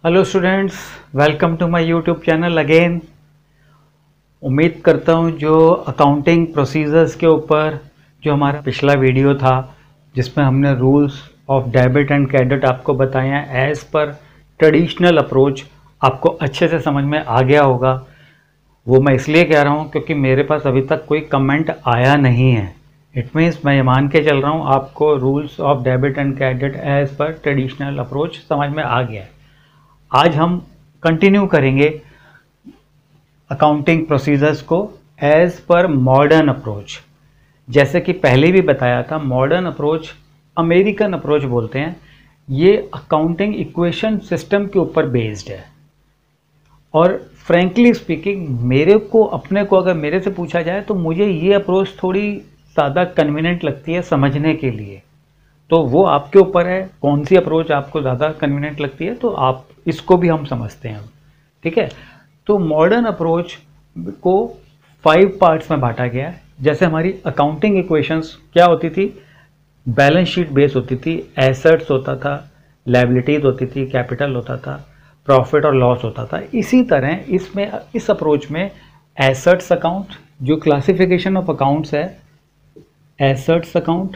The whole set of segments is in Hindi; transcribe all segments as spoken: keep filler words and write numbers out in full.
Hello students, welcome to my YouTube channel again. उम्मीद करता हूँ जो अकाउंटिंग प्रोसीजर्स के ऊपर जो हमारा पिछला वीडियो था जिसमें हमने rules of debit and credit आपको बताए हैं एज़ पर ट्रेडिशनल अप्रोच, आपको अच्छे से समझ में आ गया होगा। वो मैं इसलिए कह रहा हूँ क्योंकि मेरे पास अभी तक कोई कमेंट आया नहीं है। इट मीन्स मैं ये मान के चल रहा हूँ आपको rules of debit and credit as per traditional approach समझ में आ गया है। आज हम कंटिन्यू करेंगे अकाउंटिंग प्रोसीजर्स को एज पर मॉडर्न अप्रोच। जैसे कि पहले भी बताया था, मॉडर्न अप्रोच अमेरिकन अप्रोच बोलते हैं। ये अकाउंटिंग इक्वेशन सिस्टम के ऊपर बेस्ड है और फ्रैंकली स्पीकिंग मेरे को अपने को अगर मेरे से पूछा जाए तो मुझे ये अप्रोच थोड़ी ज़्यादा कन्वीनियंट लगती है समझने के लिए। तो वो आपके ऊपर है कौन सी अप्रोच आपको ज़्यादा कन्वीनियंट लगती है, तो आप इसको भी हम समझते हैं। ठीक है, तो मॉडर्न अप्रोच को फाइव पार्ट्स में बांटा गया है। जैसे हमारी अकाउंटिंग इक्वेशंस क्या होती थी, बैलेंस शीट बेस होती थी, एसेट्स होता था, लायबिलिटीज होती थी, कैपिटल होता था, प्रॉफिट और लॉस होता था। इसी तरह इसमें इस अप्रोच में एसेट्स अकाउंट, जो क्लासिफिकेशन ऑफ अकाउंट्स है, एसेट्स अकाउंट,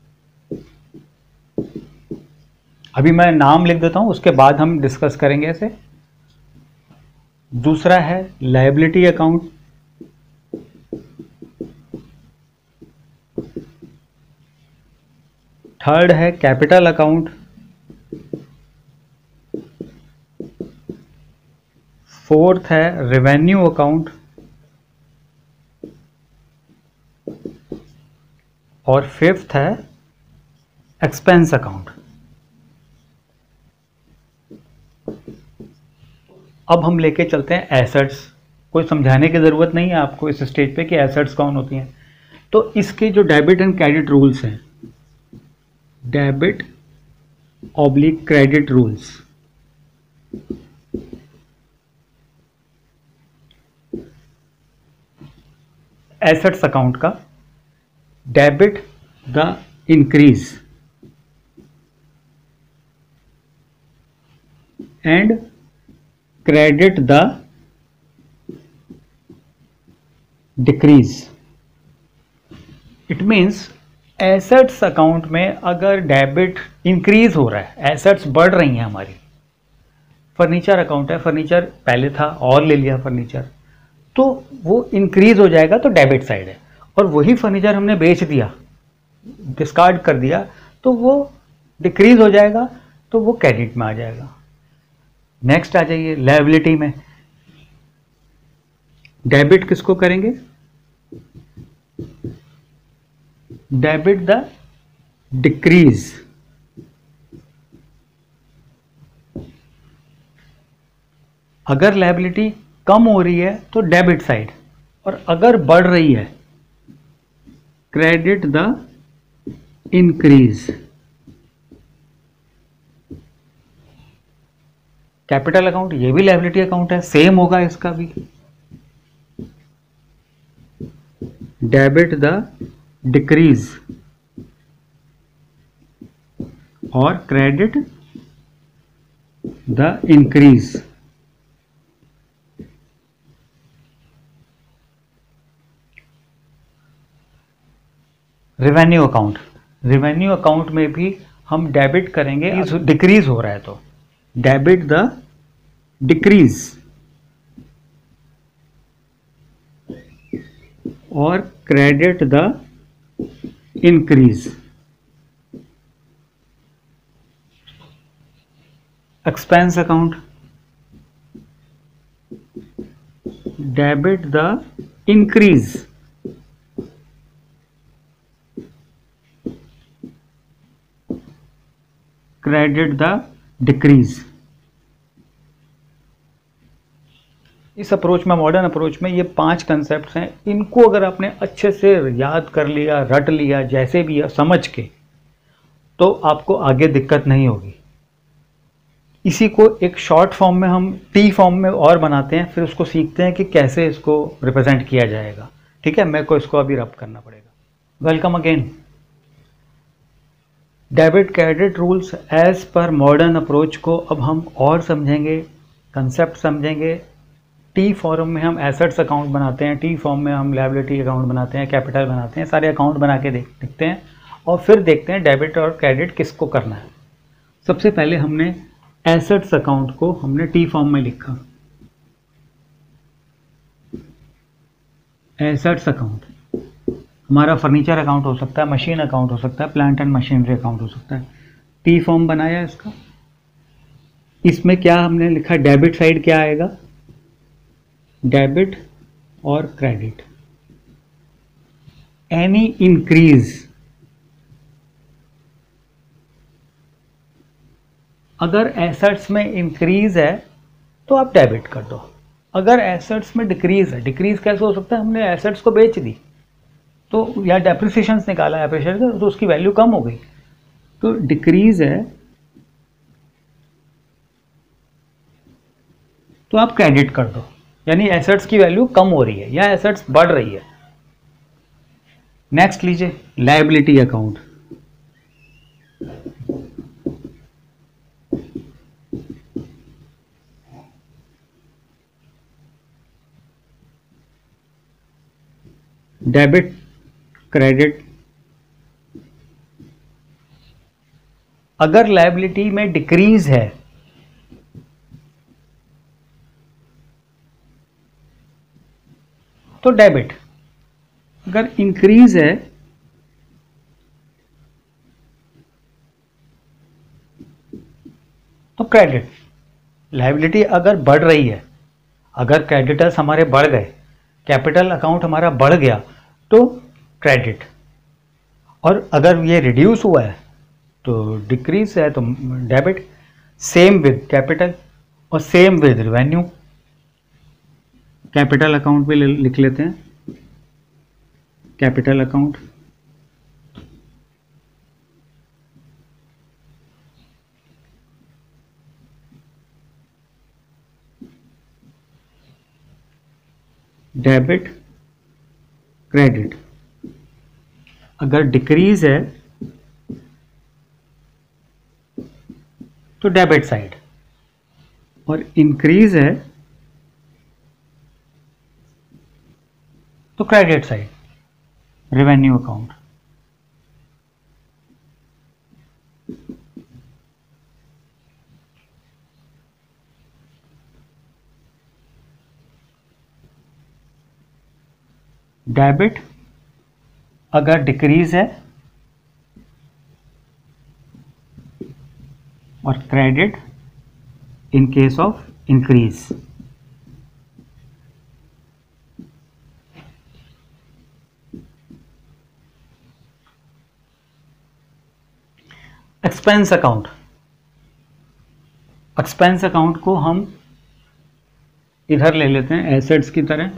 अभी मैं नाम लिख देता हूं उसके बाद हम डिस्कस करेंगे ऐसे। दूसरा है लायबिलिटी अकाउंट, थर्ड है कैपिटल अकाउंट, फोर्थ है रेवेन्यू अकाउंट और फिफ्थ है एक्सपेंस अकाउंट। अब हम लेके चलते हैं एसेट्स। कोई समझाने की ज़रूरत नहीं है आपको इस स्टेज पे कि एसेट्स कौन होती हैं। तो इसके जो डेबिट एंड क्रेडिट रूल्स हैं, debit oblique credit rules, assets account का debit the increase and credit the decrease. It means assets account में अगर डेबिट इंक्रीज हो रहा है, एसेट्स बढ़ रही हैं हमारी, फर्नीचर अकाउंट है, फर्नीचर पहले था और ले लिया फर्नीचर, तो वो इंक्रीज हो जाएगा तो डेबिट साइड है। और वही फर्नीचर हमने बेच दिया, डिस्कार्ड कर दिया, तो वो डिक्रीज हो जाएगा, तो वो क्रेडिट में आ जाएगा। नेक्स्ट आ जाइए लायबिलिटी में। डेबिट किसको करेंगे, डेबिट द डिक्रीज, अगर लायबिलिटी कम हो रही है तो डेबिट साइड, और अगर बढ़ रही है credit the increase. Capital account ये भी लायबिलिटी अकाउंट है, सेम होगा इसका भी, डेबिट द डिक्रीज और credit the increase. Revenue account, revenue account में भी हम डेबिट करेंगे, डिक्रीज हो रहा है तो डेबिट द डिक्रीज और credit the increase. Expense account, debit the increase credit the decrease. इस अप्रोच में, मॉडर्न अप्रोच में, ये पांच कंसेप्ट्स हैं। इनको अगर आपने अच्छे से याद कर लिया, रट लिया, जैसे भी समझ के, तो आपको आगे दिक्कत नहीं होगी। इसी को एक शॉर्ट फॉर्म में हम टी फॉर्म में और बनाते हैं, फिर उसको सीखते हैं कि कैसे इसको रिप्रेजेंट किया जाएगा। ठीक है, मेरे को इसको अभी रब करना पड़ेगा। Welcome again. Debit credit rules as per modern approach को अब हम और समझेंगे, कंसेप्ट समझेंगे। टी फॉर्म में हम एसेट्स अकाउंट बनाते हैं, टी फॉर्म में हम लायबिलिटी अकाउंट बनाते हैं, कैपिटल बनाते हैं, सारे अकाउंट बना के देख देखते हैं और फिर देखते हैं डेबिट और क्रेडिट किसको करना है। सबसे पहले हमने एसेट्स अकाउंट को हमने टी फॉर्म में लिखा। एसेट्स अकाउंट हमारा फर्नीचर अकाउंट हो सकता है, मशीन अकाउंट हो सकता है, प्लांट एंड मशीनरी अकाउंट हो सकता है। टी फॉर्म बनाया इसका। इसमें क्या हमने लिखा, डेबिट साइड क्या आएगा, डेबिट और क्रेडिट। एनी इंक्रीज, अगर एसेट्स में इंक्रीज है तो आप डेबिट कर दो। अगर एसेट्स में डिक्रीज है, डिक्रीज कैसे हो सकता है, हमने एसेट्स को बेच दी तो या डेप्रिसिएशन निकाला एप्रिशिएट का तो उसकी वैल्यू कम हो गई, तो डिक्रीज है तो आप क्रेडिट कर दो, यानी एसेट्स की वैल्यू कम हो रही है या एसेट्स बढ़ रही है। नेक्स्ट लीजिए लायबिलिटी अकाउंट। डेबिट क्रेडिट, अगर लायबिलिटी में डिक्रीज है तो डेबिट, अगर इंक्रीज है तो क्रेडिट। लायबिलिटी अगर बढ़ रही है, अगर क्रेडिटर्स हमारे बढ़ गए, कैपिटल अकाउंट हमारा बढ़ गया तो क्रेडिट, और अगर ये रिड्यूस हुआ है तो डिक्रीज है तो डेबिट। सेम विद कैपिटल और same with revenue. Capital account भी लिख लेते हैं, कैपिटल अकाउंट। डेबिट क्रेडिट, अगर डिक्रीज है तो डेबिट साइड और इंक्रीज है तो credit side, revenue account. Debit अगर डिक्रीज है और credit in case of increase. Expense account, expense account को हम इधर ले लेते हैं एसेट्स की तरह।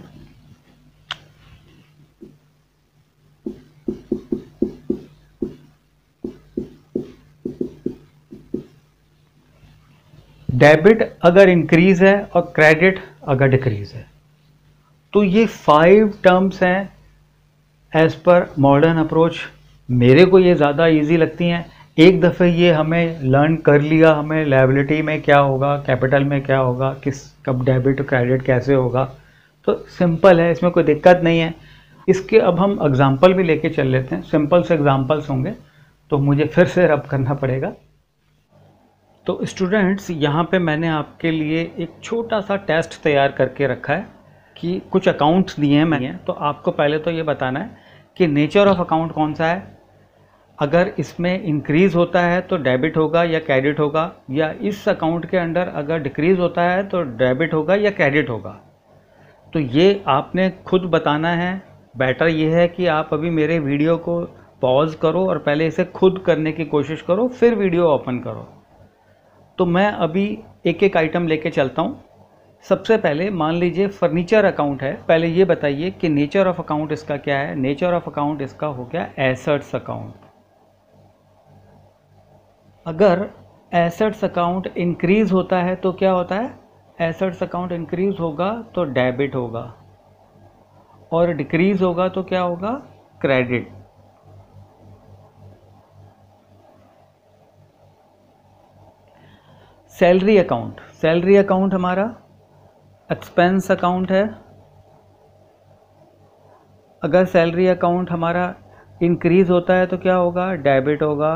डेबिट अगर इंक्रीज है और क्रेडिट अगर डिक्रीज है, तो ये फाइव टर्म्स हैं एज पर मॉडर्न अप्रोच। मेरे को ये ज़्यादा इजी लगती हैं। एक दफ़े ये हमें लर्न कर लिया, हमें लायबिलिटी में क्या होगा, कैपिटल में क्या होगा, किस कब डेबिट क्रेडिट कैसे होगा, तो सिंपल है, इसमें कोई दिक्कत नहीं है। इसके अब हम एग्जाम्पल भी लेके चल लेते हैं। सिंपल से एग्जाम्पल्स होंगे तो मुझे फिर से रब करना पड़ेगा। तो स्टूडेंट्स, यहाँ पे मैंने आपके लिए एक छोटा सा टेस्ट तैयार करके रखा है कि कुछ अकाउंट्स दिए हैं मैंने, तो आपको पहले तो ये बताना है कि नेचर ऑफ अकाउंट कौन सा है। अगर इसमें इंक्रीज़ होता है तो डेबिट होगा या क्रेडिट होगा, या इस अकाउंट के अंडर अगर डिक्रीज़ होता है तो डेबिट होगा या क्रेडिट होगा। तो ये आपने खुद बताना है। बेटर ये है कि आप अभी मेरे वीडियो को पॉज करो और पहले इसे खुद करने की कोशिश करो, फिर वीडियो ओपन करो। तो मैं अभी एक एक आइटम लेके चलता हूँ। सबसे पहले मान लीजिए फर्नीचर अकाउंट है। पहले ये बताइए कि नेचर ऑफ अकाउंट इसका क्या है। नेचर ऑफ अकाउंट इसका हो गया एसेट्स अकाउंट। अगर एसेट्स अकाउंट इंक्रीज होता है तो क्या होता है, एसेट्स अकाउंट इंक्रीज होगा तो डेबिट होगा, और डिक्रीज होगा तो क्या होगा, credit. Salary account, salary account हमारा एक्सपेंस अकाउंट है। अगर सैलरी अकाउंट हमारा इंक्रीज होता है तो क्या होगा, डेबिट होगा,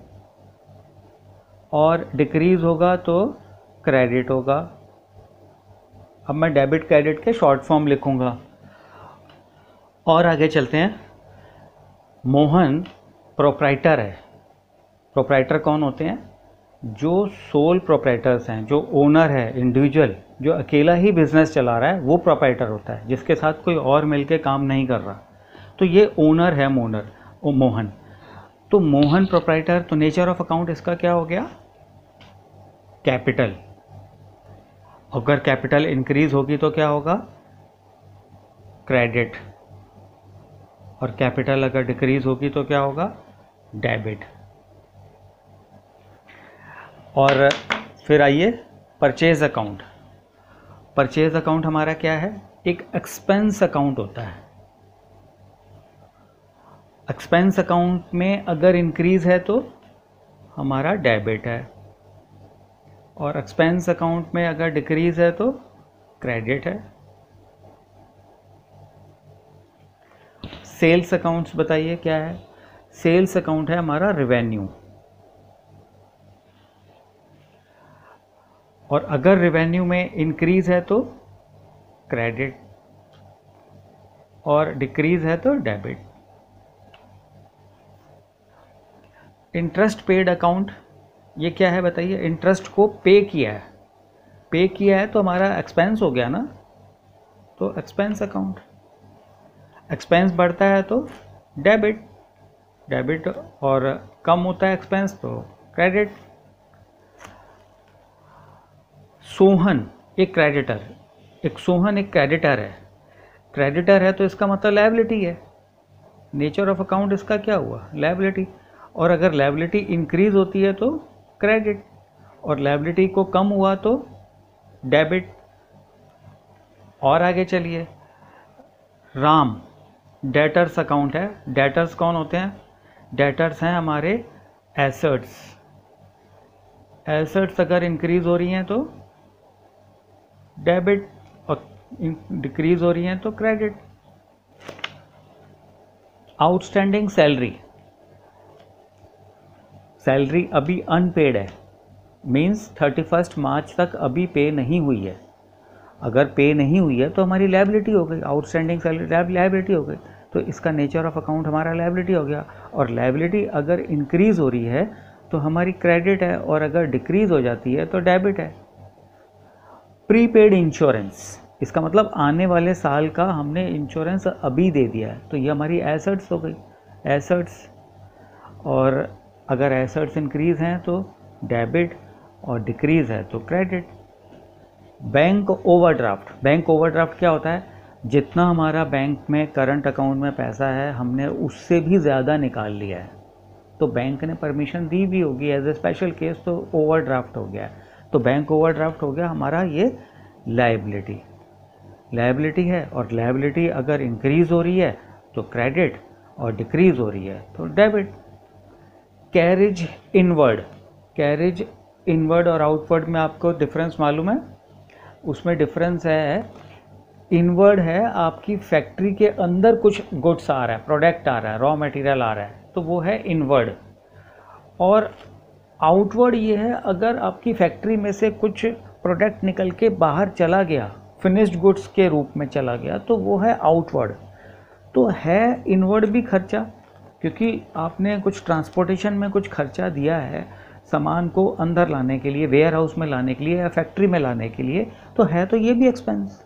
और डिक्रीज होगा तो क्रेडिट होगा। अब मैं डेबिट क्रेडिट के शॉर्ट फॉर्म लिखूंगा। और आगे चलते हैं। मोहन प्रोप्राइटर है। प्रोप्राइटर कौन होते हैं, जो सोल प्रोप्राइटर्स हैं, जो ओनर है, इंडिविजुअल, जो अकेला ही बिजनेस चला रहा है, वो प्रोप्राइटर होता है, जिसके साथ कोई और मिलके काम नहीं कर रहा। तो ये ओनर है मोनर ओ मोहन। तो मोहन प्रोप्राइटर, तो नेचर ऑफ अकाउंट इसका क्या हो गया, कैपिटल। अगर कैपिटल इंक्रीज होगी तो क्या होगा, क्रेडिट, और कैपिटल अगर डिक्रीज होगी तो क्या होगा, डेबिट। और फिर आइए परचेज अकाउंट। परचेज अकाउंट हमारा क्या है, एक एक्सपेंस अकाउंट होता है। एक्सपेंस अकाउंट में अगर इंक्रीज है तो हमारा डेबिट है, और एक्सपेंस अकाउंट में अगर डिक्रीज है तो क्रेडिट है। सेल्स अकाउंट्स बताइए क्या है। सेल्स अकाउंट है हमारा रेवेन्यू, और अगर रेवेन्यू में इंक्रीज है तो क्रेडिट, और डिक्रीज है तो डेबिट। इंटरेस्ट पेड अकाउंट, ये क्या है बताइए। इंटरेस्ट को पे किया है, पे किया है तो हमारा एक्सपेंस हो गया ना, तो एक्सपेंस अकाउंट। एक्सपेंस बढ़ता है तो डेबिट, डेबिट, और कम होता है एक्सपेंस तो क्रेडिट। सोहन एक क्रेडिटर, एक सोहन एक क्रेडिटर है। क्रेडिटर है तो इसका मतलब लायबिलिटी है। नेचर ऑफ अकाउंट इसका क्या हुआ, लायबिलिटी। और अगर लायबिलिटी इंक्रीज होती है तो क्रेडिट, और लायबिलिटी को कम हुआ तो डेबिट। और आगे चलिए, राम डेटर्स अकाउंट है। डेटर्स कौन होते हैं, डेटर्स हैं हमारे एसेट्स। एसेट्स अगर इंक्रीज हो रही हैं तो डेबिट, और डिक्रीज हो रही हैं तो क्रेडिट। आउटस्टैंडिंग सैलरी, सैलरी अभी अनपेड है, मीन्स थर्टी फर्स्ट मार्च तक अभी पे नहीं हुई है। अगर पे नहीं हुई है तो हमारी लायबिलिटी हो गई, आउटस्टैंडिंग सैलरी लायबिलिटी हो गई, तो इसका नेचर ऑफ अकाउंट हमारा लायबिलिटी हो गया। और लायबिलिटी अगर इंक्रीज हो रही है तो हमारी क्रेडिट है, और अगर डिक्रीज हो जाती है तो डेबिट है। प्रीपेड इंश्योरेंस, इसका मतलब आने वाले साल का हमने इंश्योरेंस अभी दे दिया है, तो ये हमारी एसेट्स हो गई, एसेट्स। और अगर एसेट्स इंक्रीज हैं तो डेबिट, और डिक्रीज है तो credit. Bank overdraft, bank overdraft क्या होता है, जितना हमारा बैंक में करंट अकाउंट में पैसा है हमने उससे भी ज़्यादा निकाल लिया है, तो बैंक ने परमिशन दी भी होगी एज ए स्पेशल केस, तो ओवरड्राफ्ट हो गया। तो बैंक ओवरड्राफ्ट हो गया हमारा ये लायबिलिटी, लायबिलिटी है। और लायबिलिटी अगर इंक्रीज हो रही है तो क्रेडिट, और डिक्रीज हो रही है तो debit. Carriage inward, carriage inward और आउटवर्ड में आपको डिफरेंस मालूम है। उसमें डिफरेंस है, इनवर्ड है आपकी फैक्ट्री के अंदर कुछ गुड्स आ रहा है, प्रोडक्ट आ रहा है, रॉ मटेरियल आ रहा है, तो वो है इनवर्ड। और आउटवर्ड ये है अगर आपकी फैक्ट्री में से कुछ प्रोडक्ट निकल के बाहर चला गया, फिनिश्ड गुड्स के रूप में चला गया, तो वो है आउटवर्ड। तो है इनवर्ड भी खर्चा, क्योंकि आपने कुछ ट्रांसपोर्टेशन में कुछ खर्चा दिया है सामान को अंदर लाने के लिए, वेयर हाउस में लाने के लिए या फैक्ट्री में लाने के लिए, तो है तो ये भी एक्सपेंस।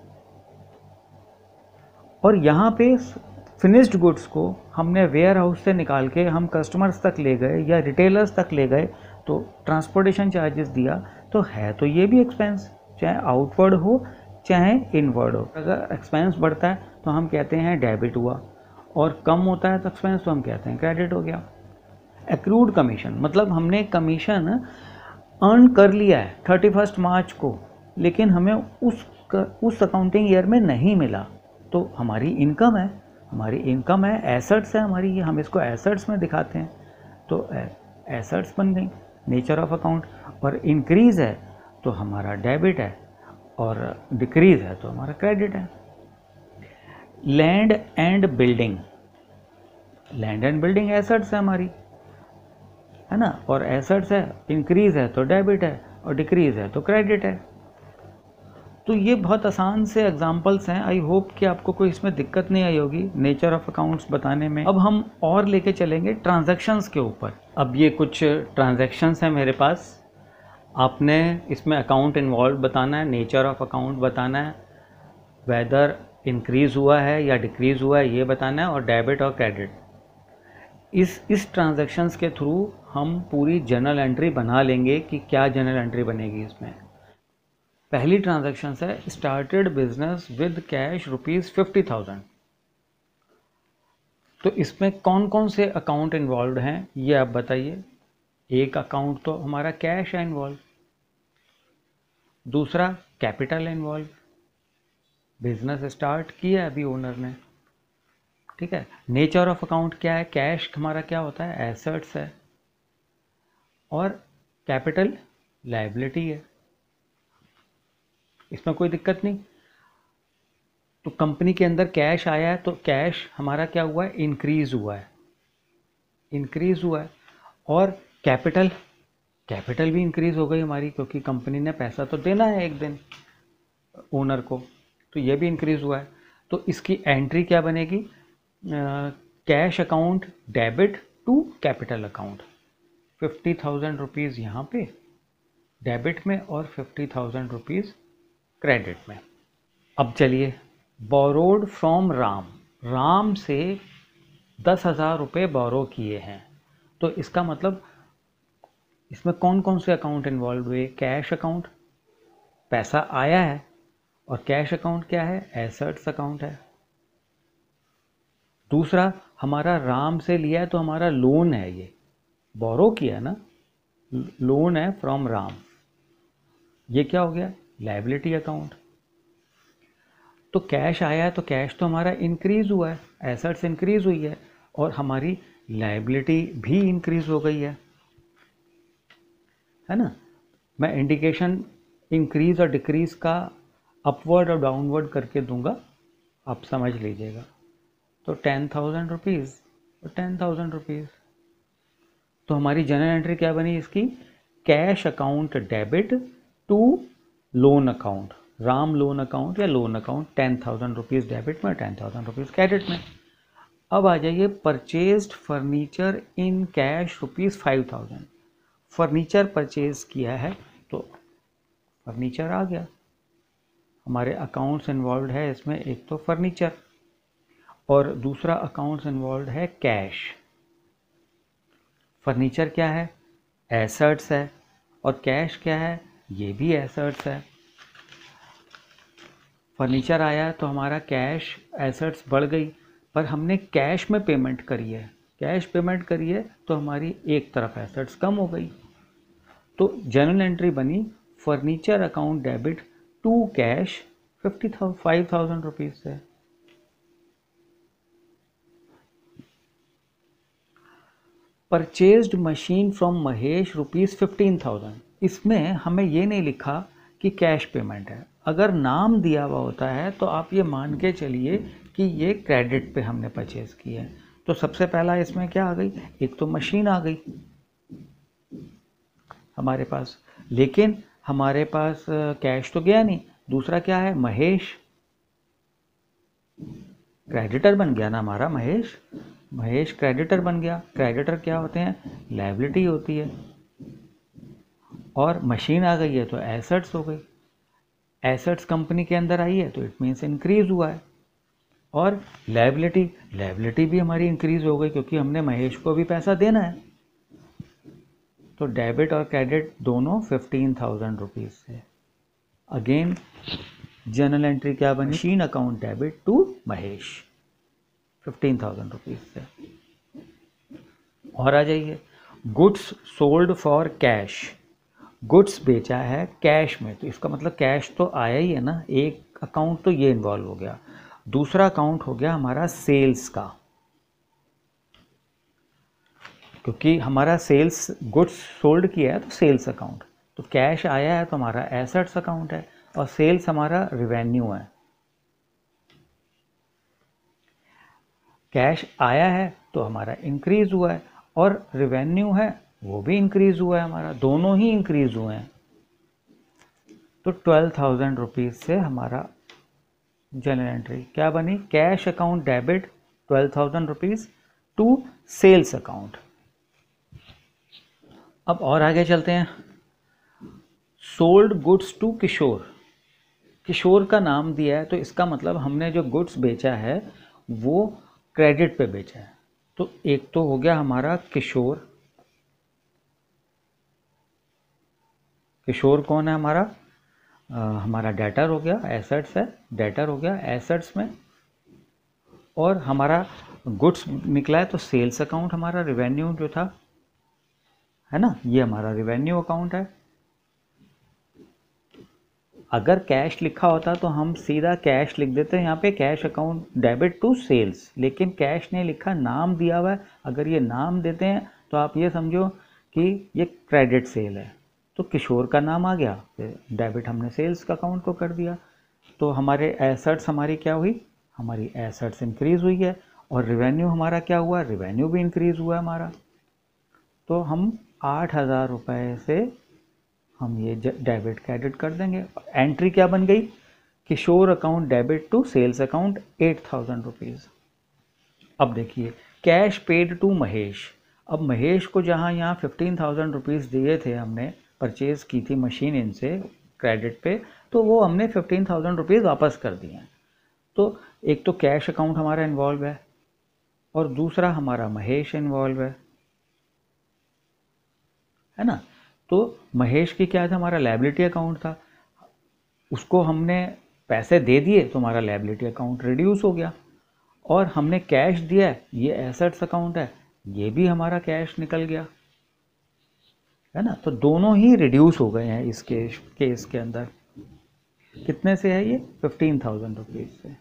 और यहाँ पे फिनिश्ड गुड्स को हमने वेयर हाउस से निकाल के हम कस्टमर्स तक ले गए या रिटेलर्स तक ले गए, तो ट्रांसपोर्टेशन चार्जेस दिया, तो है तो ये भी एक्सपेंस, चाहे आउटवर्ड हो चाहे इनवर्ड हो। अगर एक्सपेंस बढ़ता है तो हम कहते हैं डेबिट हुआ, और कम होता है तो एक्सपेंस तो हम कहते हैं क्रेडिट हो गया। एक्रूड कमीशन, मतलब हमने कमीशन अर्न कर लिया है थर्टी फर्स्ट मार्च को, लेकिन हमें उस उस अकाउंटिंग ईयर में नहीं मिला, तो हमारी इनकम है, हमारी इनकम है, एसेट्स है हमारी, ये हम इसको एसेट्स में दिखाते हैं, तो एसेट्स बन गई नेचर ऑफ अकाउंट। और इंक्रीज़ है तो हमारा डेबिट है और डिक्रीज है तो हमारा क्रेडिट है। Land and building, land and building assets है हमारी, है ना, और एसेट्स है, इंक्रीज है तो डेबिट है और डिक्रीज है तो क्रेडिट है। तो ये बहुत आसान से एग्जांपल्स हैं। आई होप कि आपको कोई इसमें दिक्कत नहीं आई होगी नेचर ऑफ अकाउंट्स बताने में। अब हम और लेके चलेंगे ट्रांजैक्शंस के ऊपर। अब ये कुछ ट्रांजैक्शंस हैं मेरे पास, आपने इसमें अकाउंट इन्वॉल्व बताना है, नेचर ऑफ अकाउंट बताना है, वेदर इंक्रीज़ हुआ है या डिक्रीज़ हुआ है ये बताना है, और डेबिट और क्रेडिट। इस इस ट्रांजैक्शंस के थ्रू हम पूरी जर्नल एंट्री बना लेंगे कि क्या जर्नल एंट्री बनेगी इसमें। पहली ट्रांजैक्शन है started business with cash rupees fifty thousand. तो इसमें कौन कौन से अकाउंट इन्वॉल्व हैं ये आप बताइए। एक अकाउंट तो हमारा कैश है इन्वॉल्व, दूसरा कैपिटल इन्वॉल्व, बिजनेस स्टार्ट किया अभी ओनर ने, ठीक है। नेचर ऑफ अकाउंट क्या है, कैश हमारा क्या होता है, एसेट्स है, और कैपिटल लायबिलिटी है, इसमें कोई दिक्कत नहीं। तो कंपनी के अंदर कैश आया है तो कैश हमारा क्या हुआ है, इंक्रीज हुआ है, इंक्रीज हुआ है। और कैपिटल, कैपिटल भी इंक्रीज हो गई हमारी, क्योंकि कंपनी ने पैसा तो देना है एक दिन ओनर को, तो ये भी इंक्रीज हुआ है। तो इसकी एंट्री क्या बनेगी, cash account debit to capital account, fifty thousand rupees यहाँ पे डेबिट में और फिफ्टी थाउजेंड रुपीज़ क्रेडिट में। अब चलिए, बोरोड फ्रॉम राम, राम से दस हज़ार रुपये बोरो किए हैं, तो इसका मतलब इसमें कौन कौन से अकाउंट इन्वॉल्व हुए, कैश अकाउंट, पैसा आया है, और कैश अकाउंट क्या है, एसेट्स अकाउंट है। दूसरा हमारा राम से लिया है तो हमारा लोन है, ये बोरो किया ना, लोन है फ्रॉम राम, ये क्या हो गया, लायबिलिटी अकाउंट। तो कैश आया है तो कैश तो हमारा इंक्रीज हुआ है, एसेट्स इंक्रीज हुई है, और हमारी लायबिलिटी भी इंक्रीज हो गई है, है ना। मैं इंडिकेशन इंक्रीज और डिक्रीज का अपवर्ड और डाउनवर्ड करके दूंगा, आप समझ लीजिएगा। तो टेन थाउजेंड रुपीज़ और टेन थाउजेंड रुपीज़, तो हमारी जनरल एंट्री क्या बनी इसकी, cash account debit to loan account, Ram loan account या loan account, ten thousand rupees debit में, टेन थाउजेंड रुपीज़ क्रेडिट में। अब आ जाइए, purchased furniture in cash rupees five thousand, furniture purchase किया है तो फर्नीचर आ गया, हमारे अकाउंट्स इन्वॉल्व है इसमें, एक तो फर्नीचर और दूसरा अकाउंट्स इन्वॉल्व है कैश। फर्नीचर क्या है, एसेट्स है, और कैश क्या है, ये भी एसेट्स है। फर्नीचर आया तो हमारा कैश एसेट्स बढ़ गई, पर हमने कैश में पेमेंट करी है, कैश पेमेंट करी है तो हमारी एक तरफ एसेट्स कम हो गई। तो जनरल एंट्री बनी furniture account debit to cash fifty five thousand rupees से। Purchased machine from Mahesh rupees fifteen thousand, इसमें हमें ये नहीं लिखा कि कैश पेमेंट है। अगर नाम दिया हुआ होता है तो आप ये मान के चलिए कि ये क्रेडिट पे हमने परचेज किया है। तो सबसे पहला इसमें क्या आ गई, एक तो मशीन आ गई हमारे पास, लेकिन हमारे पास कैश तो गया नहीं। दूसरा क्या है, महेश, क्रेडिटर बन गया ना हमारा महेश, महेश क्रेडिटर बन गया। क्रेडिटर क्या होते हैं, लायबिलिटी होती है। और मशीन आ गई है तो एसेट्स हो गई, एसेट्स कंपनी के अंदर आई है तो इट मीन्स इंक्रीज हुआ है। और लायबिलिटी, लायबिलिटी भी हमारी इंक्रीज हो गई क्योंकि हमने महेश को भी पैसा देना है। तो डेबिट और क्रेडिट दोनों फिफ्टीन थाउजेंड रुपीज़ से। अगेन जर्नल एंट्री क्या बनी, machine account debit to Mahesh fifteen thousand rupees से। और आ जाइए, goods sold for cash, goods बेचा है कैश में, तो इसका मतलब कैश तो आया ही है ना, एक अकाउंट तो ये इन्वॉल्व हो गया। दूसरा अकाउंट हो गया हमारा सेल्स का, क्योंकि हमारा सेल्स गुड्स सोल्ड किया है तो सेल्स अकाउंट, तो कैश आया है तो हमारा एसेट्स अकाउंट है, और सेल्स हमारा रिवेन्यू है। कैश आया है तो हमारा इंक्रीज हुआ है, और रिवेन्यू है वो भी इंक्रीज हुआ है, हमारा दोनों ही इंक्रीज हुए हैं। तो ट्वेल्व थाउजेंड रुपीज से हमारा जनरल एंट्री क्या बनी, cash account debit twelve thousand rupees to sales account. अब और आगे चलते हैं। Sold goods to Kishore, Kishore का नाम दिया है तो इसका मतलब हमने जो गुड्स बेचा है वो क्रेडिट पे बेचा है। तो एक तो हो गया हमारा किशोर, किशोर कौन है हमारा, आ, हमारा डेटर हो गया, एसेट्स है, डेटर हो गया एसेट्स में, और हमारा गुड्स निकला है तो सेल्स अकाउंट हमारा रिवेन्यू जो था है ना, ये हमारा रिवेन्यू अकाउंट है। अगर कैश लिखा होता तो हम सीधा कैश लिख देते हैं यहाँ पे, cash account debit to sales, लेकिन कैश नहीं लिखा, नाम दिया हुआ है। अगर ये नाम देते हैं तो आप ये समझो कि ये क्रेडिट सेल है, तो किशोर का नाम आ गया, फिर डेबिट हमने सेल्स का अकाउंट को कर दिया। तो हमारे एसेट्स हमारी क्या हुई, हमारी एसेट्स इंक्रीज हुई है, और रिवेन्यू हमारा क्या हुआ, रिवेन्यू भी इंक्रीज हुआ है हमारा। तो हम आठ हज़ार रुपये से हम ये डेबिट क्रेडिट कर देंगे। एंट्री क्या बन गई, Kishore account debit to sales account eight thousand rupees. अब देखिए कैश पेड टू महेश। अब महेश को जहाँ यहाँ फिफ्टीन थाउजेंड रुपीज़ दिए थे, हमने परचेज़ की थी मशीन इनसे क्रेडिट पे, तो वो हमने फिफ्टीन थाउजेंड रुपीज़ वापस कर दिए हैं। तो एक तो कैश अकाउंट हमारा इन्वॉल्व है, और दूसरा हमारा महेश इन्वॉल्व है है ना। तो महेश की क्या था, हमारा लायबिलिटी अकाउंट था, उसको हमने पैसे दे दिए तो हमारा लायबिलिटी अकाउंट रिड्यूस हो गया, और हमने कैश दिया है, ये एसेट्स अकाउंट है, ये भी हमारा कैश निकल गया है ना। तो दोनों ही रिड्यूस हो गए हैं इस केस केस के अंदर। कितने से है ये, फिफ्टीन थाउजेंड रुपीज से।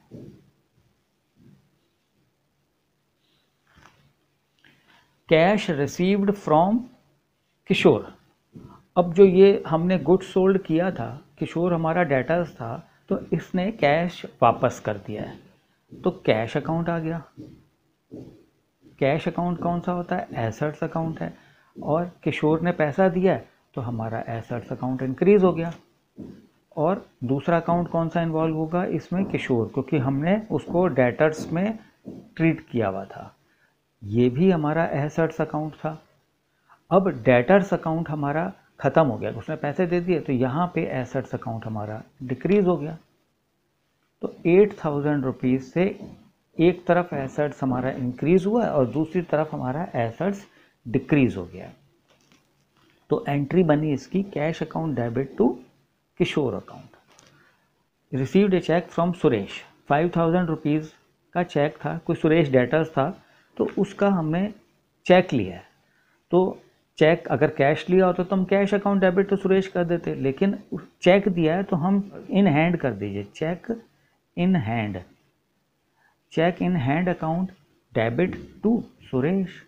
Cash received from Kishore. अब जो ये हमने गुड्स सोल्ड किया था, किशोर हमारा डेटर्स था, तो इसने कैश वापस कर दिया है, तो कैश अकाउंट आ गया। कैश अकाउंट कौन सा होता है, एसेट्स अकाउंट है, और किशोर ने पैसा दिया है तो हमारा एसेट्स अकाउंट इंक्रीज हो गया। और दूसरा अकाउंट कौन सा इन्वॉल्व होगा इसमें, किशोर, क्योंकि हमने उसको डेटर्स में ट्रीट किया हुआ था, ये भी हमारा एसेट्स अकाउंट था। अब डेटर्स अकाउंट हमारा ख़त्म हो गया, उसने पैसे दे दिए, तो यहाँ पे एसेट्स अकाउंट हमारा डिक्रीज हो गया। तो एट थाउजेंड रुपीज़ से एक तरफ एसेट्स हमारा इंक्रीज हुआ है और दूसरी तरफ हमारा एसेट्स डिक्रीज हो गया। तो एंट्री बनी इसकी, cash account debit to Kishore account. Received a cheque from Suresh, five thousand rupees का चेक था, कोई सुरेश डेटर्स था, तो उसका हमने चेक लिया है। तो चेक अगर कैश लिया होता तो हम कैश अकाउंट डेबिट तो सुरेश कर देते, लेकिन चेक दिया है तो हम इन हैंड कर दीजिए, cheque in hand, cheque in hand account debit to Suresh.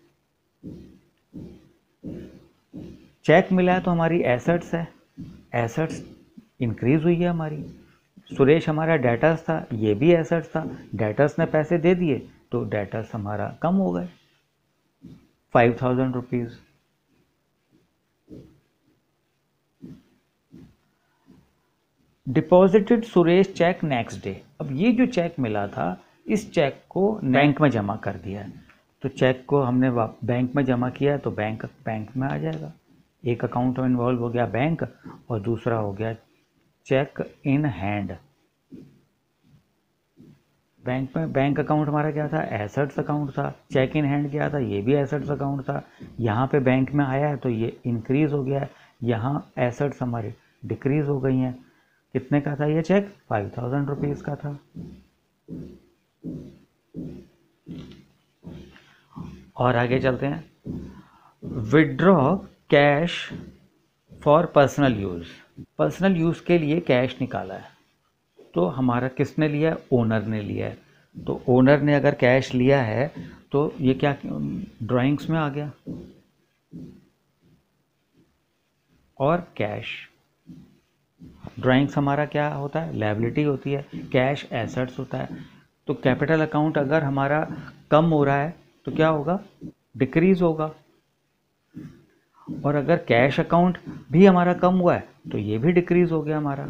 Cheque मिला है तो हमारी एसेट्स है, एसेट्स इंक्रीज हुई है हमारी। सुरेश हमारा डेटर्स था, ये भी एसेट्स था, डेटर्स ने पैसे दे दिए तो डेटर्स हमारा कम हो गए, five thousand rupees. Deposited Suresh cheque next day. अब ये जो चेक मिला था, इस चेक को बैंक में जमा कर दिया है, तो चेक को हमने बैंक में जमा किया तो बैंक बैंक में आ जाएगा। एक अकाउंट में इन्वॉल्व हो गया बैंक, और दूसरा हो गया चेक इन हैंड। बैंक में बैंक अकाउंट हमारा क्या था, एसेट्स अकाउंट था, चेक इन हैंड क्या था, ये भी एसेट्स अकाउंट था। यहाँ पे बैंक में आया है तो ये इंक्रीज हो गया है, यहाँ एसेट्स हमारे डिक्रीज हो गई हैं। कितने का था ये चेक, फाइव थाउजेंड रुपीज़ का था। और आगे चलते हैं। Withdraw cash for personal use. Personal use के लिए कैश निकाला है, तो हमारा किसने लिया है, ओनर ने लिया है। तो ओनर ने अगर कैश लिया है तो ये क्या ड्राइंग्स में आ गया, और कैश। ड्राइंग्स हमारा क्या होता है, लायबिलिटी होती है, कैश एसेट्स होता है। तो कैपिटल अकाउंट अगर हमारा कम हो रहा है तो क्या होगा, डिक्रीज होगा। और अगर कैश अकाउंट भी हमारा कम हुआ है तो ये भी डिक्रीज हो गया हमारा।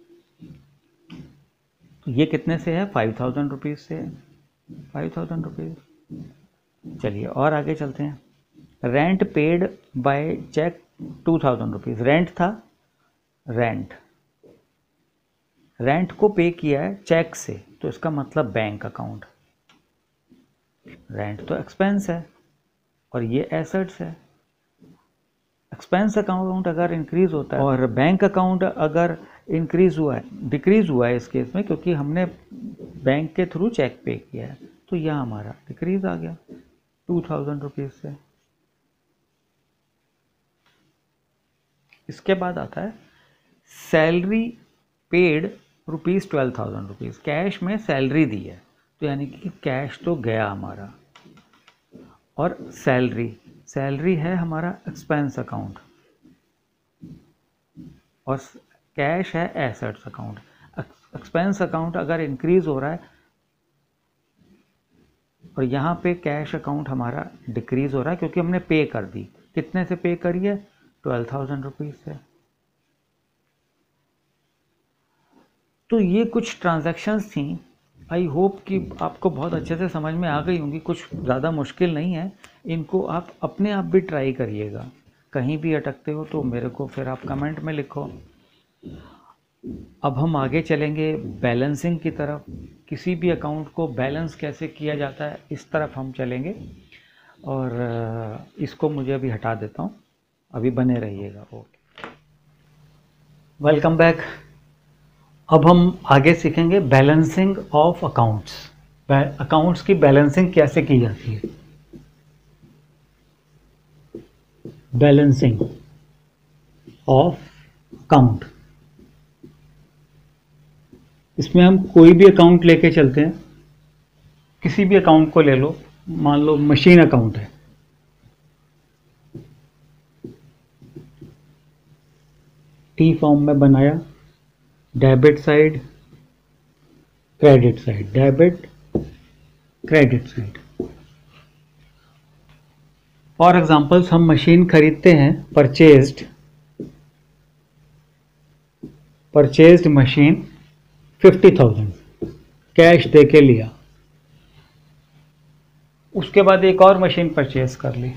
तो ये कितने से है, फाइव थाउजेंड रुपीज़ से, फाइव थाउजेंड रुपीज़। चलिए और आगे चलते हैं। Rent paid by cheque two thousand rupees. Rent था, रेंट रेंट को पे किया है चेक से, तो इसका मतलब बैंक अकाउंट। रेंट तो एक्सपेंस है और ये एसेट्स है। एक्सपेंस अकाउंट अगर इंक्रीज होता है और बैंक अकाउंट अगर इंक्रीज हुआ है, डिक्रीज हुआ है इस केस में, क्योंकि हमने बैंक के थ्रू चेक पे किया है, तो यह हमारा डिक्रीज आ गया टू थाउजेंड रुपीज़ से। इसके बाद आता है salary paid rupees twelve thousand rupees. Cash में सैलरी दी है, तो यानी कि कैश तो गया हमारा। और सैलरी सैलरी है हमारा एक्सपेंस अकाउंट, और कैश है एसेट्स अकाउंट। एक्सपेंस अकाउंट अगर इंक्रीज हो रहा है और यहाँ पे कैश अकाउंट हमारा डिक्रीज हो रहा है, क्योंकि हमने पे कर दी। कितने से पे करी है, ट्वेल्व थाउजेंड रुपीज़ से। तो ये कुछ ट्रांजैक्शंस थी। आई होप कि आपको बहुत अच्छे से समझ में आ गई होंगी, कुछ ज़्यादा मुश्किल नहीं है। इनको आप अपने आप भी ट्राई करिएगा। कहीं भी अटकते हो तो मेरे को फिर आप कमेंट में लिखो। अब हम आगे चलेंगे बैलेंसिंग की तरफ। किसी भी अकाउंट को बैलेंस कैसे किया जाता है, इस तरफ हम चलेंगे। और इसको मुझे अभी हटा देता हूँ, अभी बने रहिएगा। Okay, welcome back. अब हम आगे सीखेंगे बैलेंसिंग ऑफ अकाउंट्स। अकाउंट्स की बैलेंसिंग कैसे की जाती है। बैलेंसिंग ऑफ अकाउंट, इसमें हम कोई भी अकाउंट लेके चलते हैं। किसी भी अकाउंट को ले लो, मान लो मशीन अकाउंट है, टी फॉर्म में बनाया, debit side, credit side, debit credit side. For examples हम मशीन खरीदते हैं, purchased purchased machine fifty thousand cash दे के लिया। उसके बाद एक और मशीन परचेज कर ली,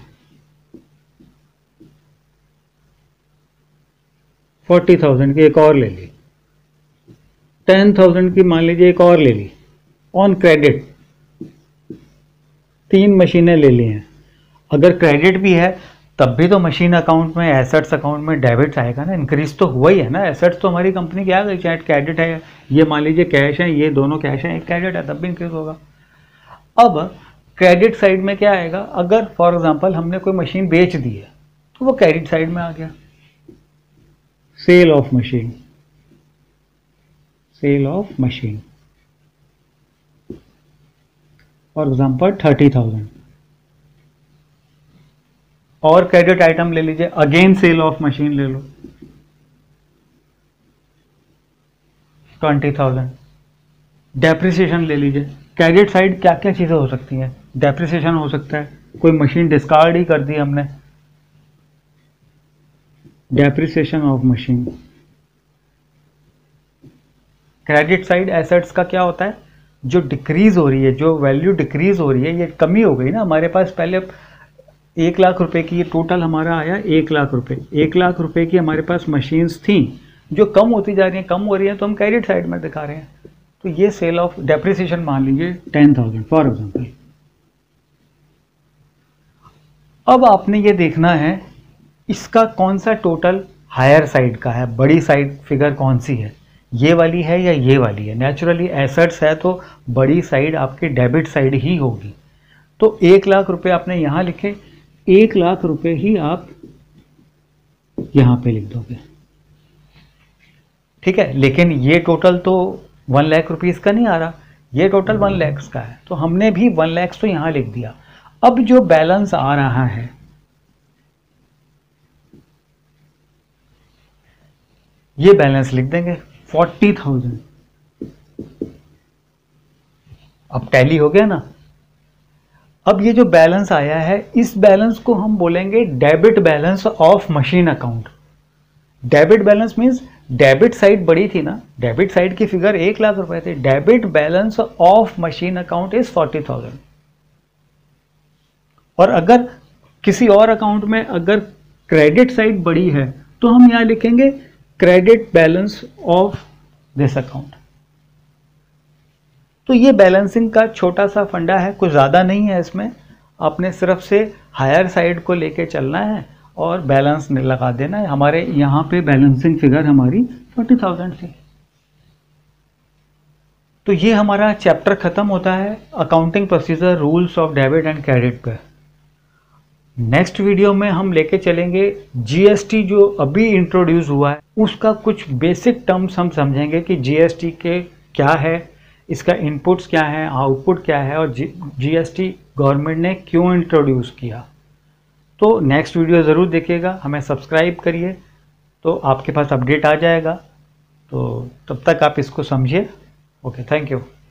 फोर्टी थाउजेंड की एक और ले ली, टेन थाउजेंड की मान लीजिए एक और ले ली ऑन क्रेडिट। तीन मशीनें ले ली हैं। अगर क्रेडिट भी है तब भी तो मशीन अकाउंट में, एसेट्स अकाउंट में डेबिट आएगा ना, इंक्रीज तो हुआ ही है ना। एसेट्स तो हमारी कंपनी की आ गई, चाहे क्रेडिट है, ये मान लीजिए कैश है, ये दोनों कैश है, एक क्रेडिट है, तब भी इंक्रीज होगा। अब क्रेडिट साइड में क्या आएगा, अगर फॉर एग्जांपल हमने कोई मशीन बेच दी है तो वो क्रेडिट साइड में आ गया। Sale of machine, sale of machine for example thirty thousand. और क्रेडिट आइटम ले लीजिए, अगेन सेल ऑफ मशीन ले लो, ट्वेंटी थाउजेंड। डेप्रिसिएशन ले लीजिए। क्रेडिट साइड क्या क्या चीज़ें हो सकती हैं, डेप्रिसिएशन हो सकता है, कोई मशीन डिस्कार्ड ही कर दी हमने, depreciation of machine. Credit side assets का क्या होता है, जो डिक्रीज हो रही है, जो वैल्यू डिक्रीज हो रही है, ये कमी हो गई ना। हमारे पास पहले एक लाख रुपए की, ये टोटल हमारा आया एक लाख रुपए, एक लाख रुपए की हमारे पास मशीन्स थी, जो कम होती जा रही हैं, कम हो रही हैं, तो हम क्रेडिट साइड में दिखा रहे हैं। तो ये सेल ऑफ डेप्रिसिएशन मान लीजिए टेन थाउजेंड फॉर एग्जाम्पल। अब आपने ये देखना है इसका कौन सा टोटल हायर साइड का है, बड़ी साइड फिगर कौन सी है, ये वाली है या ये वाली है। नेचुरली एसेट्स है तो बड़ी साइड आपकी डेबिट साइड ही होगी। तो एक लाख रुपए आपने यहां लिखे, एक लाख रुपए ही आप यहां पे लिख दोगे, ठीक है। लेकिन ये टोटल तो वन लाख रुपीज का नहीं आ रहा, ये टोटल वन लैक्स का है, तो हमने भी वन लैक्स तो यहां लिख दिया। अब जो बैलेंस आ रहा है, ये बैलेंस लिख देंगे फोर्टी थाउजेंड। अब टैली हो गया ना। अब ये जो बैलेंस आया है, इस बैलेंस को हम बोलेंगे debit balance of machine account. Debit balance means debit side बड़ी थी ना, डेबिट साइड की फिगर एक लाख रुपए थी। Debit balance of machine account is forty thousand. और अगर किसी और अकाउंट में अगर क्रेडिट साइड बड़ी है तो हम यहां लिखेंगे credit balance of this account. तो ये बैलेंसिंग का छोटा सा फंडा है, कुछ ज़्यादा नहीं है इसमें। आपने सिर्फ से हायर साइड को लेके चलना है और बैलेंस लगा देना है। हमारे यहाँ पे बैलेंसिंग फिगर हमारी फोर्टी थाउजेंड थी। तो ये हमारा चैप्टर ख़त्म होता है accounting procedure rules of debit and credit पे। नेक्स्ट वीडियो में हम लेके चलेंगे जीएसटी जो अभी इंट्रोड्यूस हुआ है, उसका कुछ बेसिक टर्म्स हम समझेंगे कि जीएसटी के क्या है, इसका इनपुट्स क्या है, आउटपुट क्या है, और जीएसटी गवर्नमेंट ने क्यों इंट्रोड्यूस किया। तो नेक्स्ट वीडियो ज़रूर देखिएगा, हमें सब्सक्राइब करिए तो आपके पास अपडेट आ जाएगा। तो तब तक आप इसको समझिए। Okay, thank you.